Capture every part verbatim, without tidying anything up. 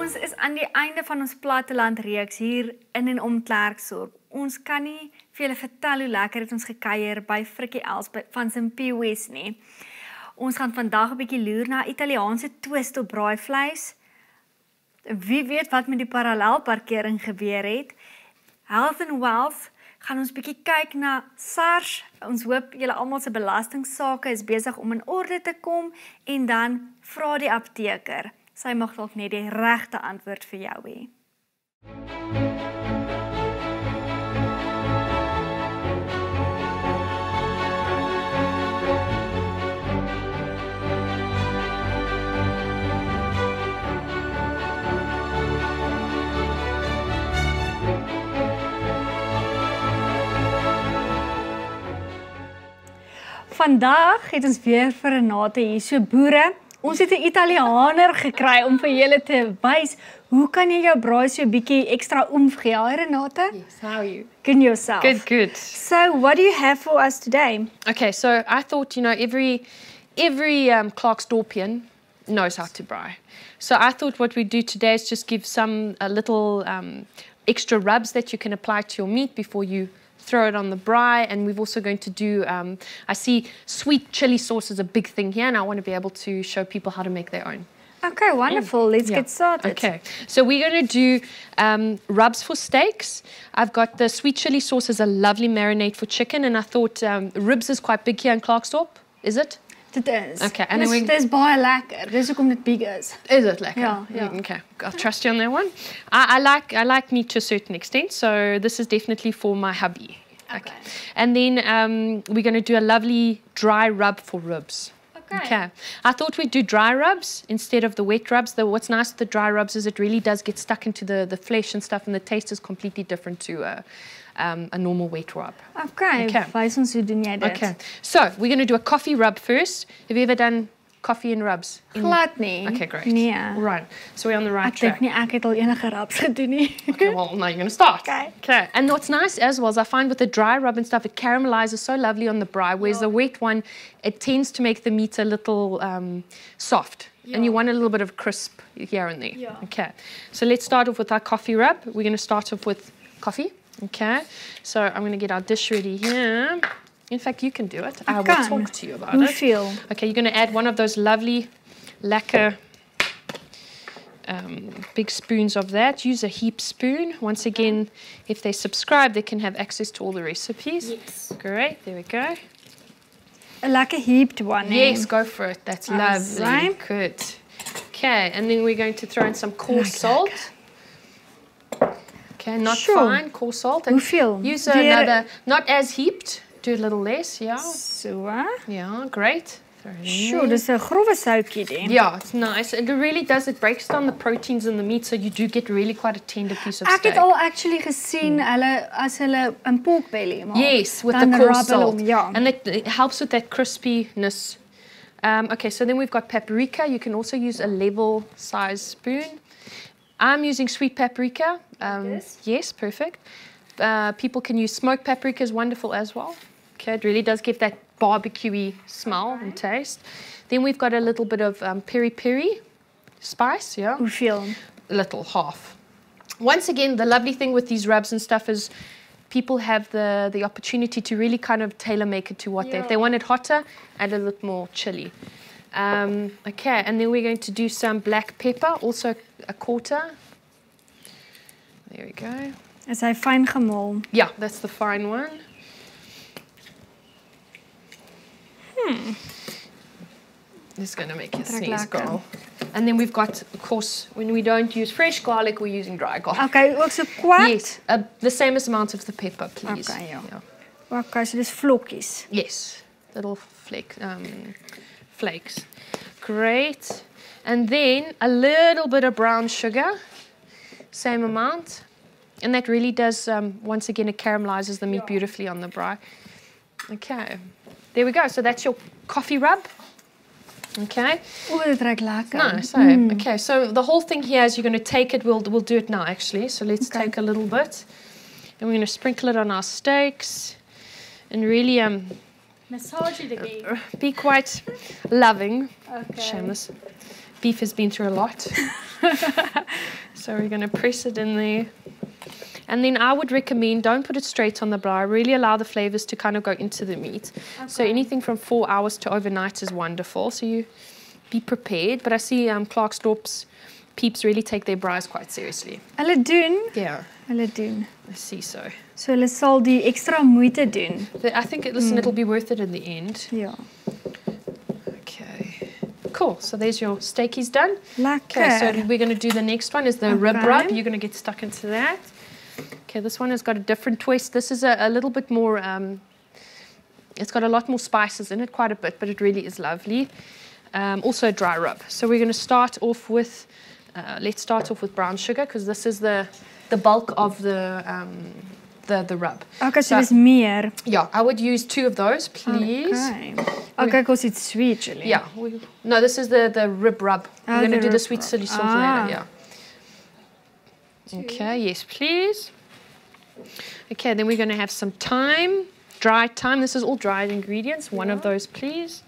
Ons is aan die einde van ons platteland reeks hier in en om Klerksdorp. Ons kan nie vir julle vertel hoe lekker het ons gekuier by Frikkie Els van Simpie West nie. Ons gaan vandag 'n bietjie loer na Italiaanse twist op braaivleis. Wie weet wat met die parallelparkering gebeur het. Health and Wealth gaan ons bietjie kyk na SARS. Ons hoop julle almal se belastingsaake is besig om in orde te kom en dan vra die apteker. Sy mag dalk net die regte antwoord vir jou hê. Vandag het ons weer vir Renate hier, so boere. Ons het 'n Italiaaner gekry om vir julle te wys hoe kan jy jou braai so 'n bietjie ekstra oomph gee, hè, Renate? Yes, how are you? Good yourself. Good, good. So, what do you have for us today? Okay, so I thought, you know, every every um, Klerksdorpian knows how to braai. So I thought what we'd do today is just give some a little um, extra rubs that you can apply to your meat before you throw it on the braai, and we're also going to do, um, I see sweet chili sauce is a big thing here, and I want to be able to show people how to make their own. Okay, wonderful. Mm. Let's yeah. get started. Okay, so we're going to do um, rubs for steaks. I've got the sweet chili sauce as a lovely marinade for chicken, and I thought um, ribs is quite big here in Klerksdorp, is it? Dit is. Okay, and dis, then we... dis baie lekker. Dis hoekom dit big is. Is it lekker? Ja, ja. Mm, okay, I'll trust you on that one. I, I like I like meat to a certain extent, so this is definitely for my hubby. Okay. okay. And then um, we're going to do a lovely dry rub for ribs. Okay. Okay. I thought we'd do dry rubs instead of the wet rubs. The, what's nice with the dry rubs is it really does get stuck into the, the flesh and stuff, and the taste is completely different to a, um, a normal wet rub. Okay. Okay. Wys ons hoe doen jy dit? Okay. So we're going to do a coffee rub first. Have you ever done coffee and rubs? In... Glad nie. Okay, great. Nee. Right. So we're on the right ek track. Ek dink nie ek het al enige rubs gedoen nie. Okay, well, now you're going to start. Okay. Okay. And what's nice as well is I find with the dry rub and stuff, it caramelizes so lovely on the braai, whereas yeah. the wet one, it tends to make the meat a little um, soft. Yeah. And you want a little bit of crisp here and there. Yeah. Okay. So let's start off with our coffee rub. We're going to start off with coffee. Okay. So I'm going to get our dish ready here. In fact, you can do it. I, I will talk to you about Hoe it. Feel? Okay, you're going to add one of those lovely lekker um, big spoons of that. Use a heap spoon. Once again, if they subscribe, they can have access to all the recipes. Yes. Great, there we go. A lekker heaped one. Yes, go for it. That's lovely. Right. Good. Okay, and then we're going to throw in some coarse salt. Okay, not sure. fine, coarse salt. And Hoeveel? use another, not as heaped. Do a little less, yeah. So, yeah, great. Sure, dis 'n grove soutjie die. Yeah, it's nice. It really does. It breaks down the proteins in the meat, so you do get really quite a tender piece of steak. steak. Ek het al actually gesien hulle as hulle 'n pork belly maak. Yes, with the coarse salt. Om, ja. And it, it helps with that crispiness. Um, okay, so then we've got paprika. You can also use a level size spoon. I'm using sweet paprika. Um, like yes, perfect. Uh, people can use smoked paprika, is wonderful as well. Okay, it really does give that barbecue-y smell okay. and taste. Then we've got a little bit of um, peri-peri spice, yeah? Hoeveel? A little, half. Once again, the lovely thing with these rubs and stuff is people have the, the opportunity to really kind of tailor-make it to what yeah. they... If they want it hotter, add a little more chili. Um, okay, and then we're going to do some black pepper, also a quarter. There we go. Is hy fyn gemol? Yeah, that's the fine one. Hmm. This is going to make you sneeze, girl. And then we've got, of course, when we don't use fresh garlic, we're using dry garlic. Okay, ook so kwart? Yes, uh, the same amount of the pepper, please. Okay, yeah. yeah. Okay, so dis vlokkies. Yes, little flake, um, flakes. Great. And then a little bit of brown sugar, same amount. And that really does, um, once again, it caramelizes the meat yeah. beautifully on the braai. Okay. There we go. So that's your coffee rub. Okay. Oh, dit ruik lekker. Nice. So, mm. Okay. So the whole thing here is you're going to take it. We'll we'll do it now actually. So let's okay. take a little bit, and we're going to sprinkle it on our steaks, and really um. Massage it again. Be quite loving. Okay. Shameless. Beef has been through a lot. So we're going to press it in there. And then I would recommend don't put it straight on the braai. Really allow the flavors to kind of go into the meat. Okay. So anything from four hours to overnight is wonderful. So you be prepared. But I see um, Klerksdorp's peeps really take their braais quite seriously. Hulle doen? Yeah. Hulle doen. I see so. So hulle sal die extra moeite doen. I think, listen, mm. it'll be worth it in the end. Ja. Okay. Cool. So there's your steakies done. Lekker. Okay, so we're going to do the next one is the okay. rib rub. You're going to get stuck into that. Okay, this one has got a different twist. This is a, a little bit more, um, it's got a lot more spices in it, quite a bit, but it really is lovely. Um, also a dry rub. So we're going to start off with, uh, let's start off with brown sugar, because this is the, the bulk of the, um, the, the rub. Okay, so there's meer. Yeah, I would use two of those, please. Okay. Okay, because it's sweet chili. Yeah. We, no, this is the, the rib rub. Oh, we're going to do the sweet chili sauce ah. later, yeah. Okay, yes, please. Okay, then we're going to have some thyme, dried thyme. This is all dried ingredients. One yeah. of those, please.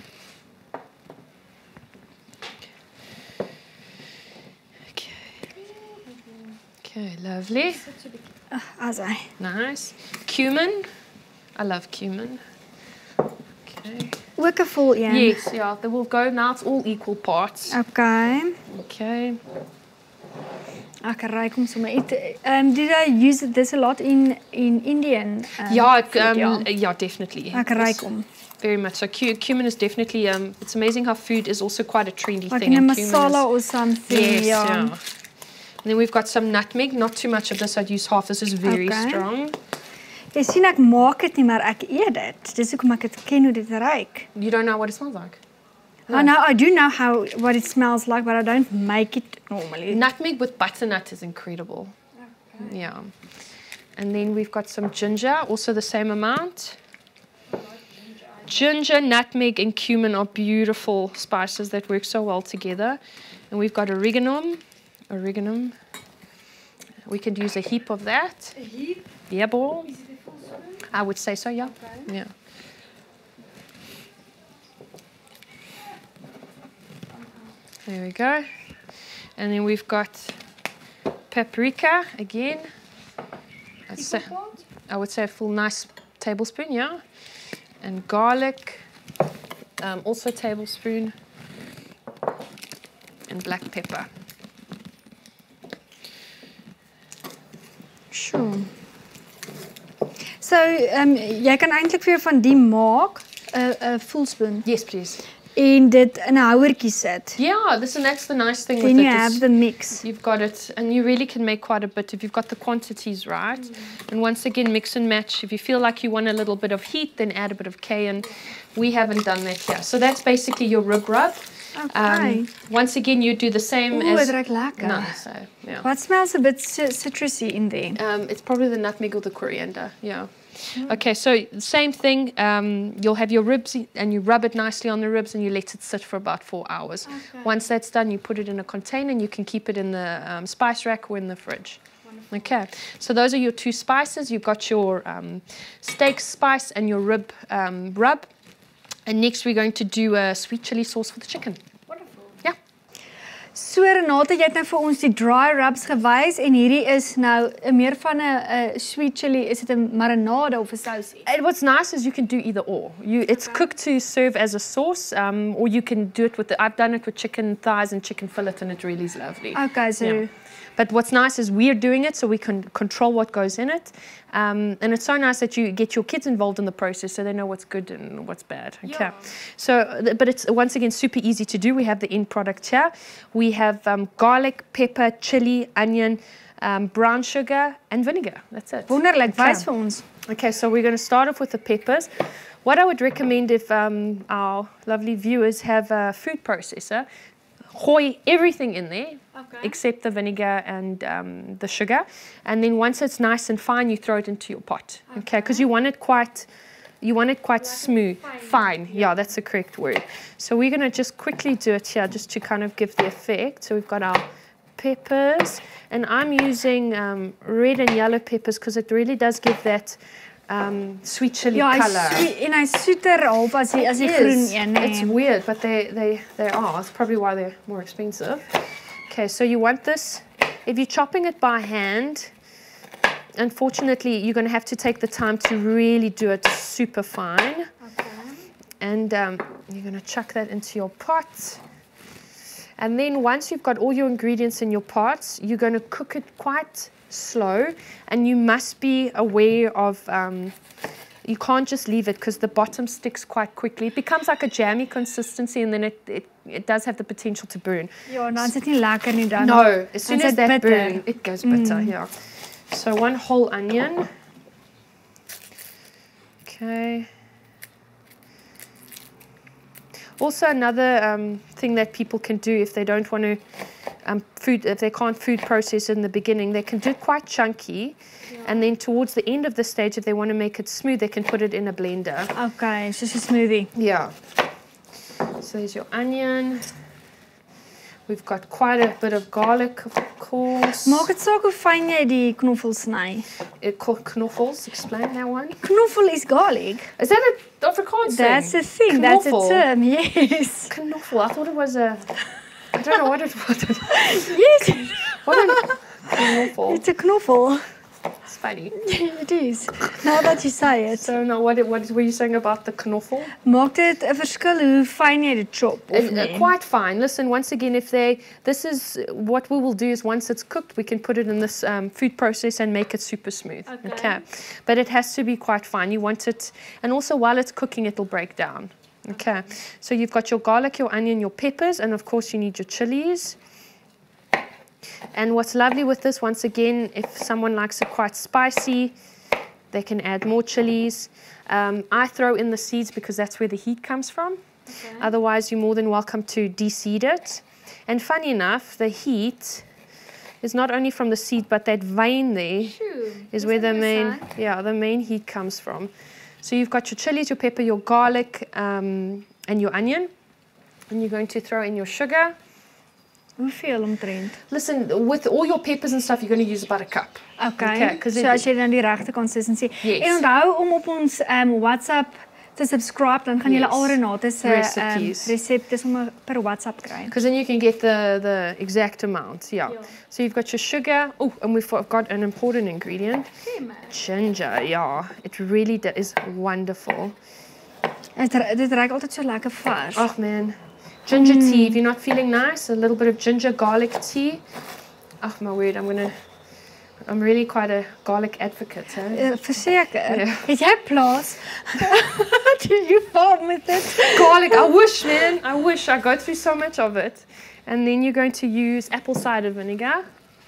Okay. Okay, lovely. Uh, as I. Nice. Cumin. I love cumin. Okay. Ook 'n vol een. Yes, yeah. They will go now. It's all equal parts. Okay. Okay. Ek ruik hom sommer. Um, did I use this a lot in in Indian? Um, yeah, it, um, yeah, yeah, definitely. Ek ruik hom. Very much. So cumin is definitely. Um, it's amazing how food is also quite a trendy like thing. Like in a masala or something. Yes, yeah. yeah. And then we've got some nutmeg. Not too much of this. I'd use half. This is very okay. strong. Jy sien ek maak dit nie, maar ek eet dit. Dis hoekom ek dit ken hoe dit ruik. You don't know what it smells like? No. Oh, no, I do know how what it smells like, but I don't make it normally. Nutmeg with butternut is incredible. Okay. Yeah. And then we've got some ginger, also the same amount. Ginger, nutmeg, and cumin are beautiful spices that work so well together. And we've got oregano. Oregano. We could use a heap of that. A heap? Yeah, boy. Is it a full spoon? I would say so, yeah. Okay. Yeah. There we go. And then we've got paprika again. I'd say, I would say a full nice tablespoon, yeah. And garlic, um, also a tablespoon. And black pepper. Sure. So, um, jy kan eintlik vir van die maak 'n 'n full spoon. Yes, please. En dit in 'n houertjie sit. Yeah, this and that's the nice thing then with you it. Have the mix. You've got it, and you really can make quite a bit if you've got the quantities right. Mm. And once again, mix and match. If you feel like you want a little bit of heat, then add a bit of cayenne. We haven't done that here. So that's basically your rib rub. Okay. Um, once again, you do the same Ooh, as... it ruikt lekker. No, so, yeah. What smells a bit citrusy in there? Um, it's probably the nutmeg or the coriander, yeah. Mm. Okay, so same thing. Um, you'll have your ribs and you rub it nicely on the ribs and you let it sit for about four hours. Okay. Once that's done, you put it in a container and you can keep it in the um, spice rack or in the fridge. Wonderful. Okay, so those are your two spices. You've got your um, steak spice and your rib um, rub. And next we're going to do a sweet chili sauce for the chicken. Wonderful. Yeah. So Renate, jy het nou vir ons die dry rubs gewys en hierdie is nou 'n meer van 'n sweet chili. Is dit 'n marinade of 'n sousie? And what's nice is you can do either or. You, it's okay. cooked to serve as a sauce, um, or you can do it with the, I've done it with chicken thighs and chicken fillet, and it really is lovely. Okay, so. Yeah. But what's nice is we're doing it so we can control what goes in it. Um, and it's so nice that you get your kids involved in the process so they know what's good and what's bad. Okay. Yeah. So, but it's once again super easy to do. We have the end product here. We have um, garlic, pepper, chili, onion, um, brown sugar, and vinegar. That's it. Wonderlik, wys vir ons. Okay, so we're going to start off with the peppers. What I would recommend if um, our lovely viewers have a food processor, gooi everything in there, okay. except the vinegar and um, the sugar. And then once it's nice and fine, you throw it into your pot. Okay, because okay? you want it quite, you want it quite like smooth, fine. fine. Yeah. yeah, that's the correct word. So we're going to just quickly do it here, just to kind of give the effect. So we've got our peppers, and I'm using um, red and yellow peppers because it really does give that um, sweet chili yeah, color. Sweet, en hy's soeter half as die as die groen een. It's weird, but they they they are. That's probably why they're more expensive. Okay, so you want this If you're chopping it by hand, unfortunately, you're going to have to take the time to really do it super fine. Okay. And um, you're going to chuck that into your pot. And then once you've got all your ingredients in your pots, you're going to cook it quite slow. And you must be aware of, um, you can't just leave it because the bottom sticks quite quickly. It becomes like a jammy consistency and then it, it, it does have the potential to burn. Ja, dan is dit nie lekker nie dan. No, as soon Dan as is dit that bitter. burns, it goes bitter, Mm. yeah. So one whole onion. Okay. Also, another um, thing that people can do if they don't want to um, food, if they can't food process in the beginning, they can do it quite chunky, Yeah. and then towards the end of the stage, if they want to make it smooth, they can put it in a blender. Okay, soos 'n smoothie. Yeah. So there's your onion. We've got quite a bit of garlic, of course. Maak dit saak hoe fyn jy die knoffel sny. It called knoffels. Explain that one. Knoffel is garlic. Is that a Afrikaans thing? That's a thing. That's a Knoffel. term. Yes. Knoffel. I thought it was a. I don't know what it was. Yes. What a knoffel. It's a knoffel. It's funny. It is. Now that you say it. So now, what what were you saying about the knoffel? Maak dit 'n verskil hoe fyn jy dit chop of Uh, nie? quite fine. Listen, once again, if they, this is what we will do is once it's cooked, we can put it in this um, food process and make it super smooth. Okay. But it has to be quite fine. You want it, and also while it's cooking, it'll break down. Okay. So you've got your garlic, your onion, your peppers, and of course you need your chilies. And what's lovely with this, once again, if someone likes it quite spicy, they can add more chilies. Um, I throw in the seeds because that's where the heat comes from. Okay. Otherwise, you're more than welcome to de-seed it. And funny enough, the heat is not only from the seed, but that vein there Shoo, is dis where the main, interessant. yeah, the main heat comes from. So you've got your chilies, your pepper, your garlic, um, and your onion. And you're going to throw in your sugar. Hoeveel omtrent? Listen, with all your peppers and stuff, you're going to use about a cup. Okay. Okay, 'cause so it- as jy dan die regte consistency. Yes. En onthou om op ons um, WhatsApp te subscribe, dan gaan julle Yes. al Renate se um, Recipes. resepte sommer per WhatsApp kry. Because then you can get the, the exact amount, yeah. Yeah. So you've got your sugar. Oh, and we've got an important ingredient. Creme. Ginger, yeah. It really do- is wonderful. Dit dit ruik altyd so lekker vars. Oh, man. Ginger tea, if you're not feeling nice, a little bit of ginger garlic tea. Oh, my word, I'm going to... I'm really quite a garlic advocate, eh? Uh, Verseker. Ja. Het jy plaas? Do you farm with it? Garlic, I wish, man. I wish. I go through so much of it. And then you're going to use apple cider vinegar,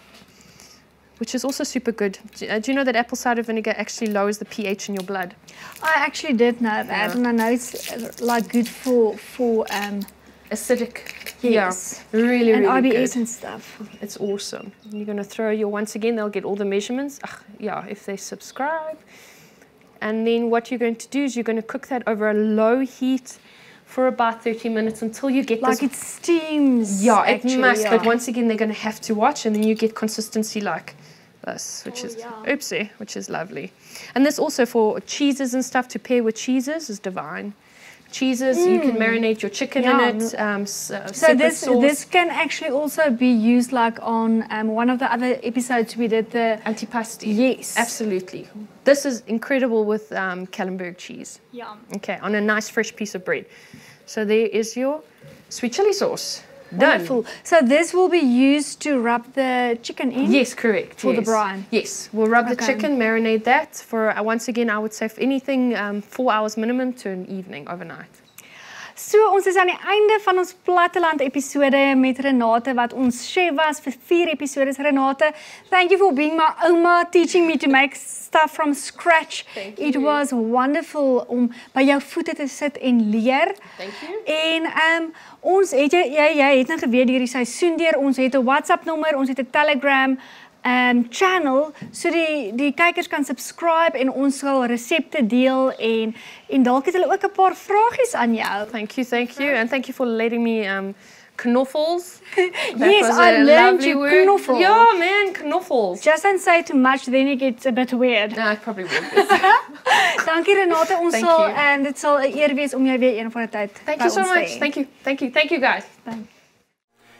which is also super good. Do, uh, do you know that apple cider vinegar actually lowers the pH in your blood? I actually did know that, Yeah. and I know it's uh, like good for for um Acidic. yes, Yeah, really, and really I B S good. and stuff. It's awesome. And you're going to throw your, once again, they'll get all the measurements. Ugh, yeah, if they subscribe. And then what you're going to do is you're going to cook that over a low heat for about thirty minutes until you get Like this. it steams. Yeah, it actually, must. yeah. But once again, they're going to have to watch, and then you get consistency like this, which Oh, is yeah. oopsie, which is lovely. And this also for cheeses and stuff to pair with cheeses is divine. Cheeses, you can marinate your chicken Yeah. in it. Um, s- uh, So separate this sauce. this can actually also be used like on um, one of the other episodes we did the antipasti. yes Absolutely. This is incredible with um, Kallenberg cheese. yeah. Okay, on a nice fresh piece of bread. So there is your sweet chili sauce. Done. Wonderful. So this will be used to rub the chicken in. Yes, correct. For the yes. brine. Yes, we'll rub the Okay. chicken, marinate that for, uh, once again, I would say for anything, um, four hours minimum to an evening, overnight. So ons is aan die einde van ons platteland episode met Renate wat ons chef was vir vier episodes. Renate, thank you for being my oma, teaching me to make stuff from scratch. Thank It you. was wonderful om by jou voete te sit en leer. Thank you. En um, ons het jy jy, jy het nou geweet hierdie seisoen deur ons het 'n WhatsApp nommer, ons het 'n Telegram um channel so die die kykers kan subscribe en ons sal resepte deel en en dalk het hulle ook 'n paar vragies aan jou. Thank you, thank you. And thank you for letting me um, knoffels. That Yes, was I a learned lovely you word. knoffel. Yeah, man, knoffels. Just don't say too much, then it gets a bit weird. No, it probably would be. Dankie Renate, ons Thank sal you. en dit sal 'n eer wees om jou weer een van die tyd Thank by you so ons te much. hê. Thank you. Thank you. Thank you, guys. Dankie.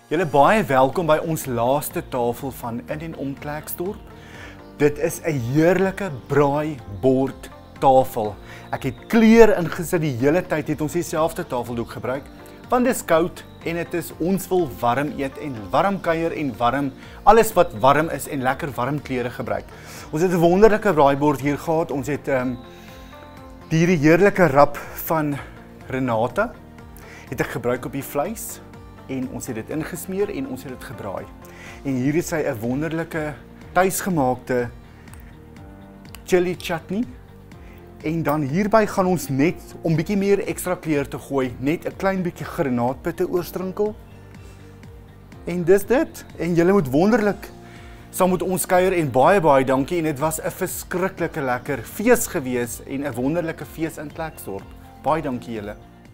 Julle baie welkom by ons laaste tafel van in en om Klerksdorp. Dit is 'n heerlike braaibord tafel. Ek het kleur ingesit die hele tyd, het ons dieselfde tafeldoek gebruik, want dit is koud en dit is ons wil warm eet en warm kuier en warm, alles wat warm is en lekker warm klere gebruik. Ons het 'n wonderlike braaibord hier gehad. Ons het um, die heerlike rap van Renata het ek gebruik op die vleis en ons het dit ingesmeer en ons het dit gebraai. En hier is hy 'n wonderlike tuisgemaakte chili chutney. En dan hierby gaan ons net, om bietjie meer ekstra kleur te gooi, net 'n klein bietjie granaatpitte oorstrinkel. En dis dit. En julle moet wonderlik saam met ons kuier en baie baie dankie. En dit was 'n verskriklike lekker fees gewees en 'n wonderlike fees in Klerksdorp. Baie dankie julle.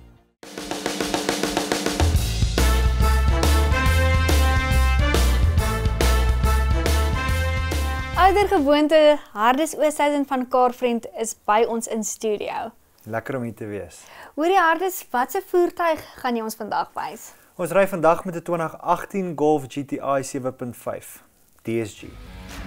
Oudergewoonte Hardes Oosthuizen van Carfriend is by ons in studio. Lekker om hier te wees. Hoorie Hardes, watse voertuig gaan jy ons vandag wys? Ons ry vandag met 'n twintig agttien Golf G T I sewe punt vyf D S G.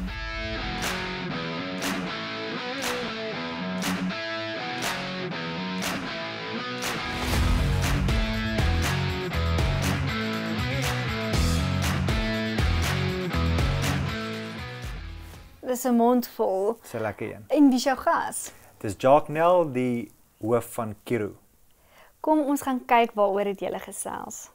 Dis 'n mond vol. Dis 'n lekker een. En wie is jou gas? Dis Jacques Nel, die hoof van Kiro. Kom ons gaan kyk waaroor het julle gesels.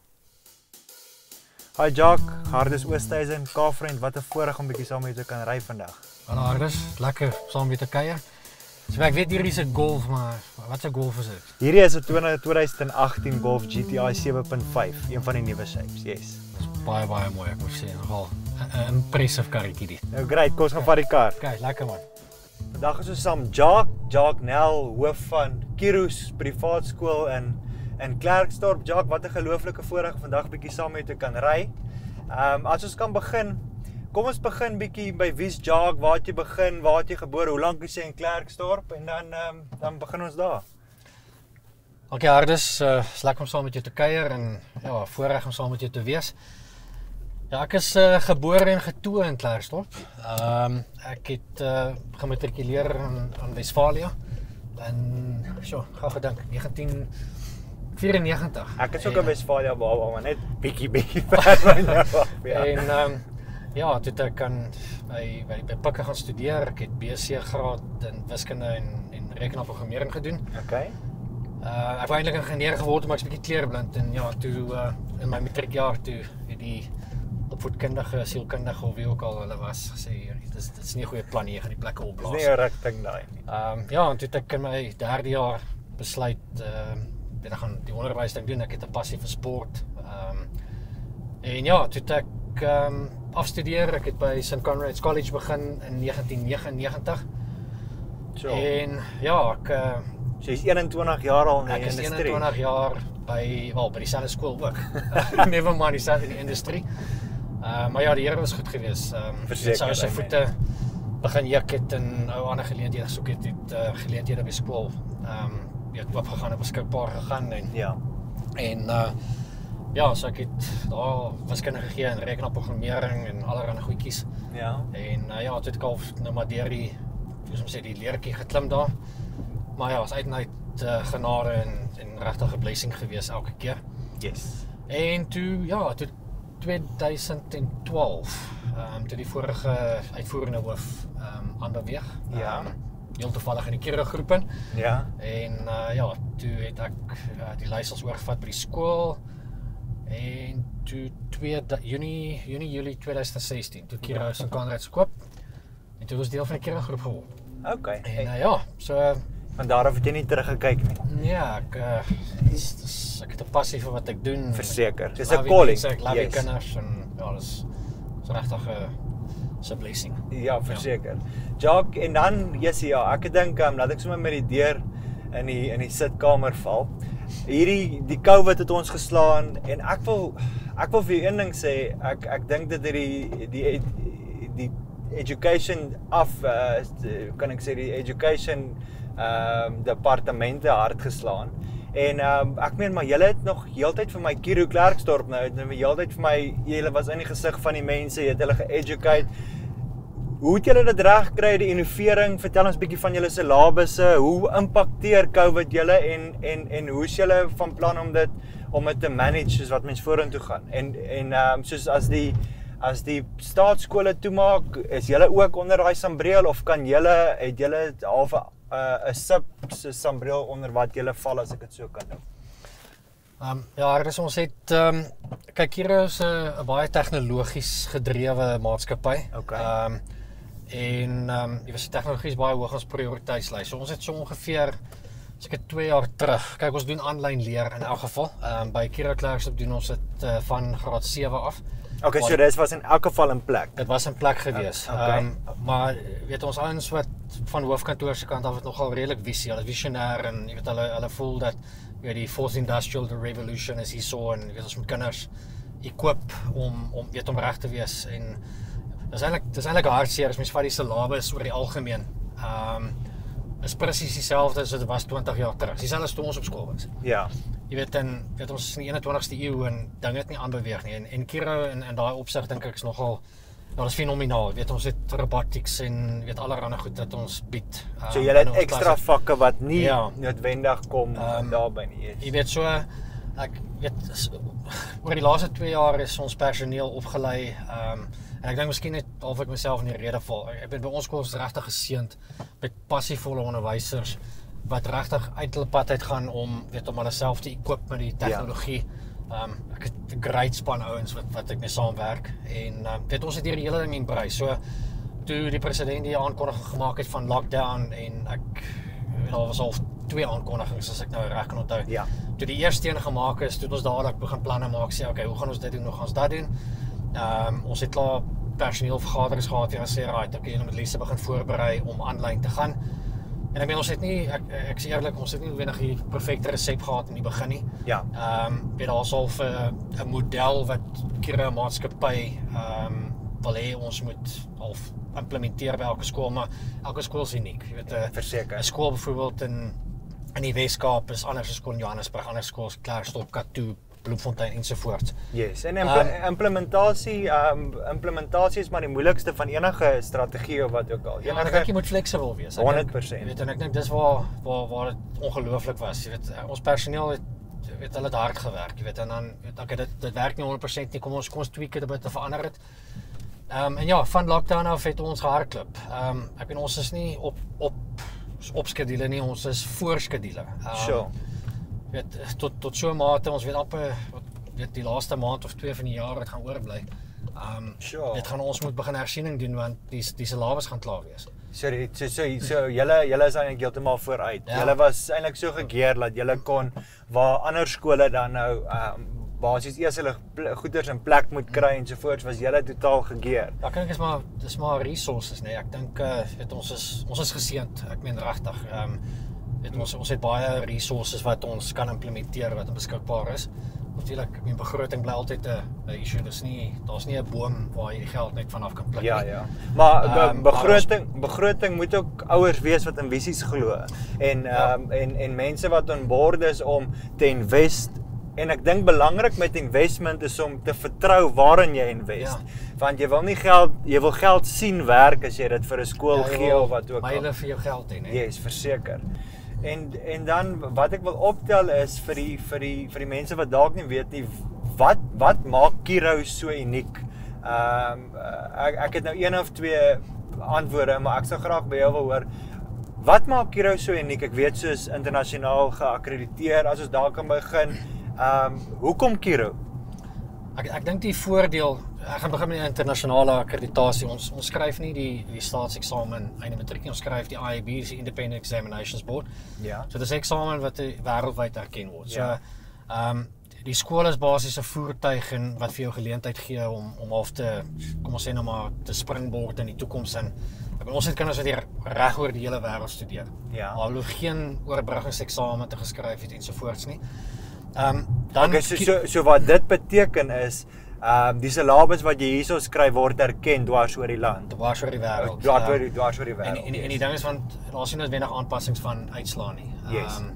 Hi Jacques, Hardes Oosthuizen, Carfriend, wat 'n voorreg om bietjie saam met jou te kan ry vandag. Hallo Hardes, lekker saam met te kuier. So ek weet hierdie is 'n Golf, maar wat 'n Golf is dit? Hierdie is 'n twintig agttien Golf G T I sewe punt vyf, een van die nuwe shapes. Yes. Dis baie baie mooi, ek moet sê, nogal 'n impressive karretjie dit. Nou great, kom ons gaan vat die kar. Kyk, lekker man. Vandag is ons saam Jacques, Jacques Nel, hoof van Kiro's privaat skool in in Klerksdorp. Jacques, wat 'n gelooflike voorreg vandag bietjie saam met jou te kan ry. Ehm um, as ons kan begin, kom ons begin bietjie by wie's Jacques, waar het jy begin, waar het jy gebore, hoe lank is jy in Klerksdorp en dan ehm um, dan begin ons daar. Okay Hardes, uh, is lekker om saam met jou te kuier en ja, voorreg om saam met jou te wees. Ja, ek is uh, gebore en getoe in Klerksdorp. Ehm um, ek het uh, gematrikuleer aan, aan Westfalia en so, gou gedink negentien vyrennegentig. Ek is ook in Westfalia baba, maar net bietjie bietjie ver van jou af. Ja. En ehm um, ja, toe het ek kan by by by Pikke gaan studeer. Ek het B C graad in wiskunde en en rekenaarprogrammering gedoen. Okay. Uh ek wou eintlik ingenieur geword, maar ek's bietjie kleurblind en ja, toe uh, in my matriekjaar toe het die opvoedkundige, sielkundige of wie ook al hulle was gesê dit is dit is nie 'n goeie plan nie, jy gaan die plekke opblaas. Dis nie 'n rigting daai nie. Ehm um, ja, en toe het ek in my derde jaar besluit ehm uh, dat ek gaan die onderwys ding doen. Ek het 'n passie vir sport. Ehm um, en ja, toe het ek ehm um, afstudeer. Ek het by Saint Conrad's College begin in negentien negenennegentig. So. En ja, ek uh, so jy's eenentwintig jaar al in die ek is industrie. eenentwintig jaar by wel by dieselfde skool ook. Never mind, dieselfde in die industrie. Uh, maar ja, die Here was goed geweest. Ehm um, Verseker, sou sy amen. voete begin juk het en ou ander geleenthede gesoek het, het uh, geleenthede by skool. Ehm um, jy het oopgegaan en beskikbaar gegaan en Ja. en uh ja, so ek het daar wiskunde gegee en rekenaarprogrammering en allerlei goedjies. Ja. En uh, ja, toe het ek al nou maar deur die soos om sê die leertjie geklim daar. Maar ja, was uit en uit uh, genade en en regtig 'n blessing geweest elke keer. Yes. En toe ja, toe twintig twaalf, ehm um, toe die vorige uitvoerende hoof ehm um, aanbeweeg. Ja. Um, heel toevallig in die Kiro groep in. Ja. En uh, ja, toe het ek uh, die leiersels oorgevat by die skool. En toe twee Junie, Junie, Julie twintig sestien, toe Kiro Saint Conrad's koop. En toe was deel van die Kiro groep geword. Okay. En uh, ja, so Van daar af het jy nie teruggekyk nie. ja, ek uh, dis, dis, ek het 'n passie vir wat ek doen. Verseker. Dis Love 'n die calling. mense, Ek love die Yes. kinders en ja, dis is regtig 'n so 'n blessing. Ja, verseker. Jacques, en dan Jessie, ja, ek dink um, laat ek sommer met die deur in die in die sitkamer val. Hierdie die COVID het ons geslaan en ek wil ek wil vir jou een ding sê, ek ek dink dat dit die die die education af uh, kan ek sê die education ehm um, departemente hard geslaan En um, ek meen maar julle het nog heeltyd vir my Kiro Klerksdorp nou, het heeltyd vir my, julle was in die gesig van die mense, jy het hulle ge-educate. Hoe het julle dit reg gekry, die innovering? Vertel ons 'n bietjie van julle syllabusse. Hoe impakteer COVID julle en en en hoe is julle van plan om dit om dit te manage soos wat mens vorentoe gaan? En en ehm um, soos as die as die staatskole toemaak, is julle ook onder daai sambreel of kan julle het julle half 'n uh, sub sambreel onder wat julle val as ek dit so kan doen? Um, ja, dus ons het um, kyk hier is 'n baie tegnologies gedrewe maatskappy. Okay. Um, En um, jy weet, tegnologie is baie hoog ons prioriteitslys. So ons het so ongeveer seker twee jaar terug. Kyk, ons doen aanlyn leer in elk geval. Um, by Kiro Klerksdorp doen ons dit uh, van graad sewe af. Okay, so dit was in elk geval in plek. Dit was in plek gewees. Okay. Um, maar weet ons ouens wat van hoofkantoor se kant af het nogal redelik visie, hulle visionêr en jy weet hulle hulle voel dat jy weet die fourth industrial revolution is hier so en jy weet ons moet kinders equip om om weet om reg te wees en Dis eintlik dis eintlik hartseer as mens vat die syllabus oor die algemeen. Ehm um, is presies dieselfde as dit was twintig jaar terug. Dieselfde as toe ons op skool was. Ja. Jy weet en weet ons is in die eenentwintigste eeu en dinge het nie aanbeweeg nie en en Kiro in in daai opsig dink ek is nogal ja, dis fenomenaal. Jy weet ons het robotics en weet allerlei goed wat ons bied. Um, so jy het ekstra vakke wat nie ja. noodwendig kom um, daarby nie. Yes. Jy weet so ek weet is, oor die laaste twee jaar is ons personeel opgelei. Ehm um, En ek dink miskien net half ek myself in die rede val. Ek ben by ons skool is regtig geseënd met passievolle onderwysers wat regtig uit hulle pad uit gaan om weet om hulle self te equip met die tegnologie. Ja. Um ek het 'n great span ouens wat wat ek mee saamwerk en um, weet ons het hier die hele ding embrace. So toe die president die aankondiging gemaak het van lockdown en ek daar was al twee aankondigings as ek nou reg kan onthou. Ja. Toe die eerste een gemaak is, toe ons dadelik begin planne maak sê okay, hoe gaan ons dit doen? Hoe gaan ons dit doen? Um, ons het klaar personeelvergaderings gehad en gesê, right, okay, ons moet Lise begin voorberei om aanlyn te gaan. En ek meen ons het nie ek ek sê eerlik, ons het nie noodwendig die perfekte resep gehad in die begin nie. Ja. Ehm um, weet daar's al 'n 'n model wat Kiro maatskappy ehm um, wil hê ons moet al implementeer by elke skool, maar elke skool is uniek. Jy weet 'n verseker. 'n skool byvoorbeeld in in die Weskaap is anders as skool in Johannesburg, ander skool is Klerksdorp, Katoo, Bloemfontein ensovoorts. Yes, en impl um, implementasie, um, implementasie is maar die moeilikste van enige strategie of wat ook al. Enige, ja, ek dink jy moet fleksibel wees. Ek honderd persent. Jy weet en ek dink dis waar waar waar dit ongelooflik was. Jy weet ons personeel het weet hulle het hard gewerk, jy weet en dan weet ek dit dit werk nie honderd persent nie. Kom ons kom ons tweak dit 'n bietjie verander dit. Ehm um, en ja, van lockdown af het ons gehardloop. Ehm um, ek weet ons is nie op op op skedule nie, ons is voor skedule. Um, sure. Weet tot tot so 'n mate ons weet amper weet die laaste maand of twee van die jaar het gaan oorbly. Ehm um, sure. Dit gaan ons moet begin hersiening doen want die die syllabus gaan klaar wees. Sorry, so so so julle julle is eintlik heeltemal vooruit. Ja. Julle was eintlik so gekeer dat julle kon waar ander skole dan nou ehm um, basies eers hulle goeders in plek moet kry en so voort, was julle totaal gekeer. Ja, ek dink is maar dis maar resources, nee. Ek dink uh, weet ons is ons is geseënd. Ek meen regtig. Ehm um, weet ons ons het baie resources wat ons kan implementeer wat beskikbaar is. Natuurlik, ek meen begroting bly altyd 'n 'n issue. Dis nie daar's nie 'n boom waar jy die geld net vanaf kan pluk nie. Ja, ja. Maar be, um, begroting maar ons, begroting moet ook ouers wees wat in visies glo en ja. um, en en mense wat aan boord is om te invest. En ek dink belangrik met investment is om te vertrou waarin jy invest. Ja. Want jy wil nie geld, jy wil geld sien werk as jy dit vir 'n skool ja, gee of wat ook al. Maar jy vir jou geld hê, nee. Yes, verseker. En en dan wat ek wil optel is vir die vir die vir die mense wat dalk nie weet nie, wat wat maak Kiro so uniek? Ehm um, ek ek het nou een of twee antwoorde, maar ek sou graag by jou wil hoor. Wat maak Kiro so uniek? Ek weet soos internasionaal geakkrediteer, as ons daar kan begin. Ehm um, hoekom Kiro? Ek ek dink die voordeel, ek gaan begin met die internasionale akkreditasie. Ons ons skryf nie die die staatseksamen einde matriek nie, ons skryf die I A B, die Independent Examinations Board. Ja. So dis 'n eksamen wat wêreldwyd erken word. So ja. ehm um, die skool is basies 'n voertuig en wat vir jou geleentheid gee om om half te kom ons sê nou maar te springboard in die toekoms in. Ek bedoel ons het kinders wat hier reg oor die hele wêreld studeer. Ja. Maar hulle hoef geen oorbrugingseksamen te geskryf het ensovoorts nie. Ehm um, dan okay, so, so so wat dit beteken is ehm um, die syllabus wat jy hierso skryf word erken dwars oor die land, dwars oor die wêreld. Dwars oor die dwars oor die wêreld. En en, en die ding is want daar's nie noodwendig aanpassings van uitslaan nie. Yes. Um,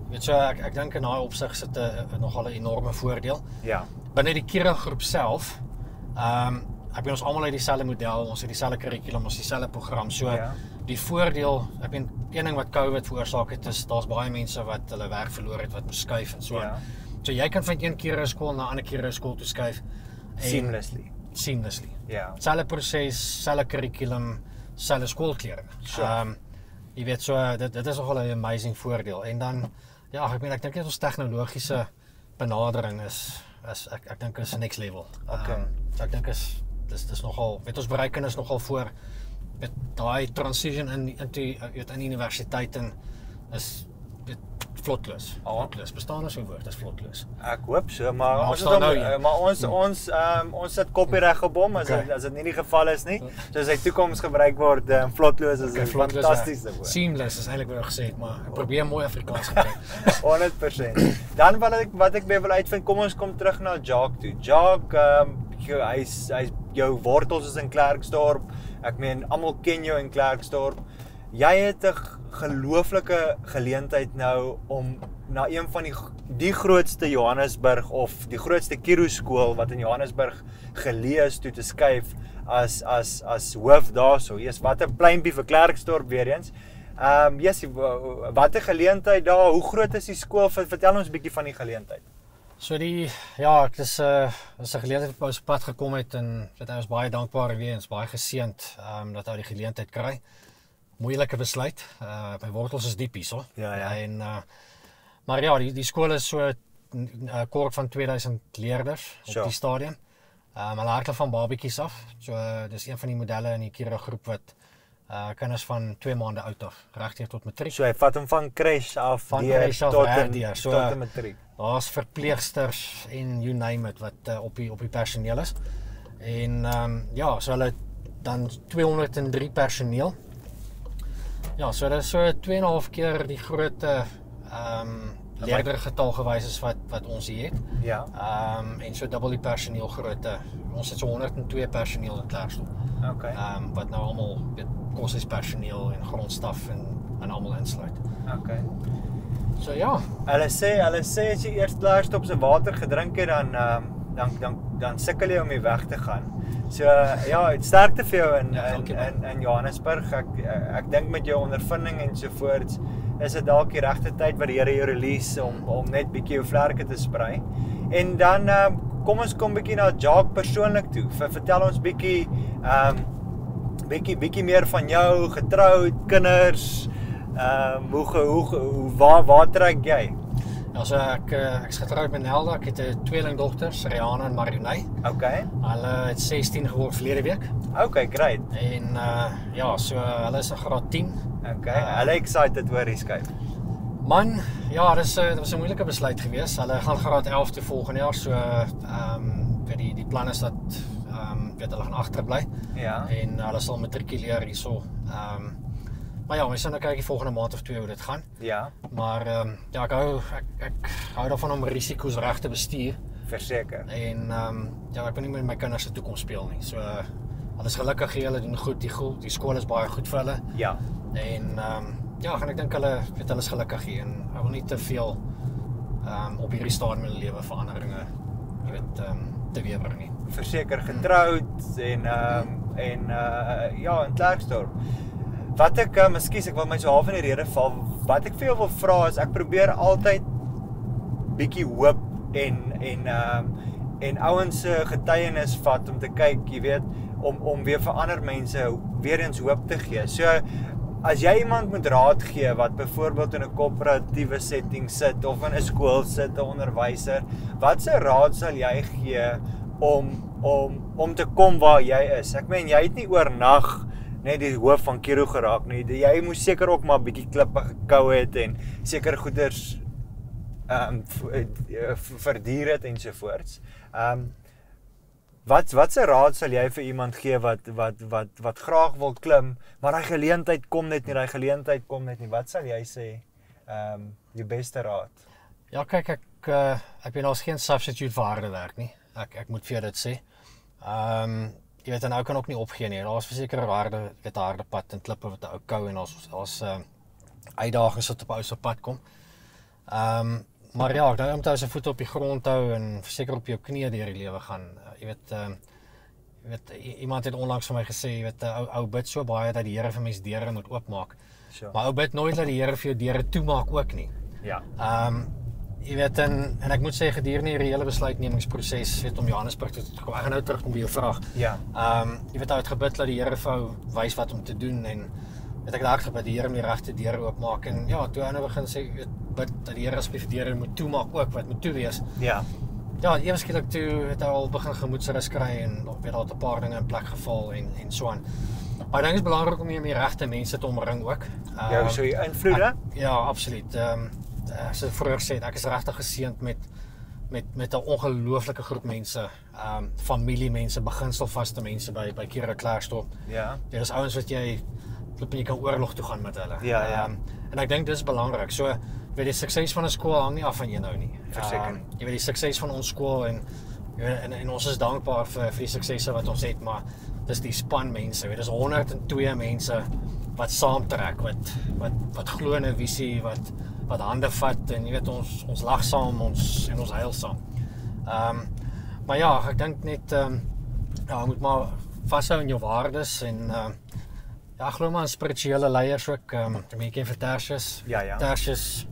weet so ek ek dink in daai opsig sit 'n nogal 'n enorme voordeel. Ja. Binne die Kira groep self, ehm um, ek bedoel ons almal uit dieselfde model, ons het dieselfde kurrikulum, ons dieselfde program. So Ja. die voordeel, ek bedoel een ding wat COVID veroorsaak het is daar's baie mense wat hulle werk verloor het wat moes skuif en so. Ja. So jy kan van een Kira skool na 'n ander Kira skool toe skuif. en- Seamlessly. Seamlessly. Ja. Selfe proses, selfe kurrikulum, selfe skoolklere. Sure. Ehm jy weet so dit dit is nogal 'n amazing voordeel. En dan ja, ek meen ek dink net ons tegnologiese benadering is is ek ek dink is next level. Okay. Um, so ek dink is dis dis nogal weet ons bereik kinders nogal voor met daai transition in into weet in universiteit en is weet vlotloos. Ah. Vlotloos. Bestaan is 'n woord, is vlotloos. Ek hoop so, maar Maar ons ons het staan hom, nou hier. maar ons ons ehm um, ons sit kopiereg op hom as Okay. dit as dit nie die geval is nie. So as hy toekoms gebruik word um, vlotloos is 'n Vlotloos, fantastiese ja. woord. Seamless is eintlik wat ek gesê het, maar ek probeer mooi Afrikaans gebruik. honderd persent. Dan wat ek wat ek weer wil uitvind, kom ons kom terug na Jacques toe. Jacques, ehm um, hy's hy's jou wortels is in Klerksdorp. Ek meen almal ken jou in Klerksdorp. Jy het 'n gelooflike geleentheid nou om na een van die die grootste Johannesburg of die grootste Kiro skool wat in Johannesburg geleë is toe te skuif as as as hoof daarso. Eers wat 'n pleintjie vir Klerksdorp weer eens. Ehm um, yes, wat 'n geleentheid daar. Hoe groot is die skool? Vertel ons 'n bietjie van die geleentheid. So die ja, ek is 'n uh, is 'n geleentheid wat ons pad gekom het en dit is baie dankbaar weer eens, baie geseënd ehm um, dat hy die geleentheid kry. Moeilike besluit. Uh my wortels is diep hierso. Ja, ja. En uh maar ja, die die skool is so 'n uh, korp van tweeduisend leerders op Sure. die stadium. Ehm um, hulle hardloop van babatjies af. So uh, dis een van die modelle in die Kira groep wat uh kinders van twee maande oud af regdeur tot matriek. So hy vat hom van crash af Van deur crash af tot reg in deur. So, tot in matriek. Daar's verpleegsters en you name it wat uh, op die op die personeel is. En ehm um, ja, so hulle dan tweehonderd en drie personeel. Ja, so dit is so twee en 'n half keer die groot ehm um, leerdergetal gewys is wat wat ons hier het. Ja. Ehm um, en so dubbel die personeel grootte. Ons het so honderd en twee personeel in Klerksdorp. Okay. Ehm um, wat nou almal weet koshuis personeel en grondstaf en en almal insluit. Okay. So ja, Hulle sê hulle sê as jy eers Klerksdorp se water gedrink het dan ehm dan dan dan sukkel jy om hier weg te gaan. So uh, ja, sterkte vir jou in Ja, in, dankie, in in Johannesburg. Ek ek dink met jou ondervinding en so voorts is dit dalk die regte tyd wat die Here jou release om om net bietjie jou vlerke te sprei. En dan ehm um, kom ons kom bietjie na Jacques persoonlik toe. Ver, vertel ons bietjie ehm um, bietjie bietjie meer van jou, getroud, kinders. Ehm um, hoe, hoe hoe waar waar trek jy? ja, so ek ek is getroud met Nelda. Ek het 'n tweelingdogters, Rihanna en Marinay. Okay. Hulle het sestien geword verlede week. Okay, great. En uh ja, so hulle is in graad tien. Okay. Uh, hulle excited oor die skuif. Man, ja, dis 'n dit was 'n moeilike besluit geweest. Hulle gaan graad elf toe volgende jaar. So ehm um, weet die die plan is dat ehm um, weet hulle gaan agterbly Ja. en uh, hulle sal matrikuleer hierso. Ehm um, maar ja, ons sal nou kyk die volgende maand of twee hoe dit gaan. Ja, Maar ehm um, ja, ek hou ek ek hou daarvan om risiko's reg te bestuur. verseker. En ehm um, ja, ek wil nie met my kinders se toekoms speel nie. So uh, hulle is gelukkig hier, hulle doen goed, die goed, die skool is baie goed vir hulle. Ja. En ehm um, ja, gaan ek dink hulle weet hulle is gelukkig hier en ek wil nie te veel ehm um, op hierdie stadium in hulle lewe veranderinge jy weet ehm um, teweegbring nie. Verseker getroud en ehm um, en uh ja, in Klerksdorp. Wat ek um, ekskuus, ek wil my so half in die rede val. Wat ek vir jou wil vra is ek probeer altyd bietjie hoop en en ehm um, en ouens se getuienis vat om te kyk, jy weet, om om weer vir ander mense weer eens hoop te gee. So as jy iemand moet raad gee wat byvoorbeeld in 'n koöperatiewe setting sit of in 'n skool sit, 'n onderwyser, watse raad sal jy gee om om om te kom waar jy is? Ek meen jy het nie oornag net die hoof van Kiro geraak nie. Jy moes seker ook maar bietjie klippe gekou het en seker goeders ehm um, verduur het ensovoorts. Ehm um, Wat watse raad sal jy vir iemand gee wat wat wat wat graag wil klim, maar daai geleentheid kom net nie, daai geleentheid kom net nie. Wat sal jy sê? Ehm um, die beste raad. Ja, kyk ek uh, ek weet daar's geen substitute vir harde werk nie. Ek ek moet vir jou dit sê. Ehm um, jy weet dan ou kan ook nie opgee nie. Daar's verseker harde weet harde pad en klippe wat 'n ou kou en ons ons uh, uitdagings wat op ou se pad kom. Ehm um, maar ja, nou om te hou sy voete op die grond hou en seker op jou knieë deur die lewe gaan. Uh, jy weet ehm um, jy weet iemand het onlangs vir my gesê, jy weet ou ou bid so baie dat die Here vir mense deure moet oopmaak. Sure. Maar ou bid nooit dat die Here vir jou deure toemaak ook nie. Ja. Ehm um, jy weet en en ek moet sê gedurende hierdie hele besluitnemingsproses, weet om Johannesburg toe te kom. Ek gaan nou terugkom by jou vraag. Ja. Ehm um, jy weet ou het gebid dat die Here vir jou wys wat om te doen en weet ek daar gebid die Here om die regte deure oopmaak en ja, toe hy nou begin sê weet bid dat die Here asseblief die deure moet toemaak ook wat moet toe wees. Ja. Ja, ewe skielik toe het hy al begin gemoedsrus kry en weet al 'n paar dinge in plek geval en en so aan. Maar ek dink dit is belangrik om jy met die regte mense te omring ook. Um, Jou so jy invloede? Ek, ja, absoluut. Ehm um, as ek vroeër gesê het, ek is regtig geseënd met met met 'n ongelooflike groep mense, ehm um, familiemense, beginselvaste mense by by Kira Klerksdorp. Ja. Dit is ouens wat jy loop jy kan oorlog toe gaan met hulle. Ja, ja. Um, en ek dink dis belangrik. So weet die sukses van 'n skool hang nie af van jou nou nie. Verseker. Um, jy weet die sukses van ons skool en jy weet, en, en ons is dankbaar vir vir die suksesse wat ons het, maar dis die span mense, weet dis honderd en twee mense wat saamtrek, wat wat wat glo in 'n visie, wat wat hande vat en jy weet ons ons lag saam, ons en ons huil saam. Ehm um, maar ja, ek dink net ehm um, ja, jy moet maar vashou in jou waardes en ehm uh, ja, ek glo maar in spirituele leiers ook. Ehm um, jy ken vir Tertius. Ja, ja. Tertius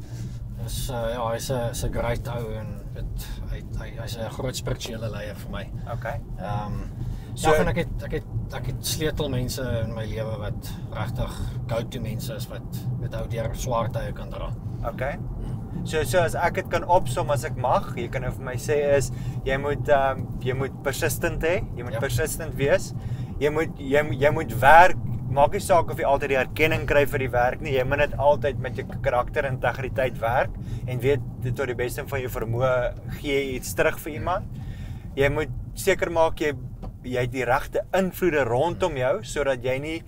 is uh, ja, hy's 'n hy's 'n great ou en weet hy hy hy's 'n groot spirituele leier vir my. Okay. Ehm um, So- ja, en ek het ek het ek het sleutelmense in my lewe wat regtig go-to mense is wat met ou deur swaar tye kan dra. Okay. So so as ek dit kan opsom as ek mag, jy kan nou vir my sê is jy moet ehm um, jy moet persistent hê, jy moet Ja. persistent wees. Jy moet jy moet jy moet werk. Maak nie saak of jy altyd die erkenning kry vir die werk nie. Jy moet net altyd met jou karakter en integriteit werk en weet dit tot die beste van jou vermoë gee jy iets terug vir iemand. Jy moet seker maak jy jy het die regte invloede rondom jou sodat jy nie